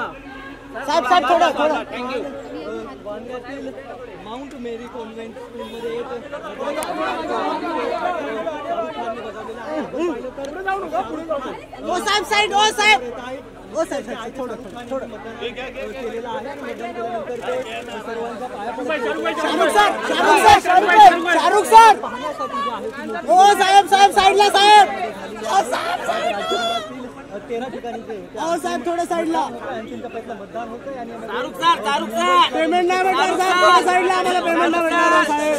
साहेब साहेब थोडं थोडं थँक्यू. वांद्र्यातील माउंट मेरी कॉन्व्हेंट स्कूलमध्ये एक ओ साहेब साईड ओ साहेब ओ साहेब साहेब थोडं थोडं केलेलं आहे. मतदान केल्यानंतर ते सर्वांचा पाया शाहरुख सर पाहण्यासाठी जे आहे ती ओ साहेब साहेब साईडला साहेब 13 ठिकाणी ते ओ साहेब थोडं साईडला अंतिम टप्प्यातलं मतदान होतं आणि शाहरुख सर पेमेंट नाही भेटणार साहेब थोडं साईडला आम्हाला पेमेंट नाही भेटणार साहेब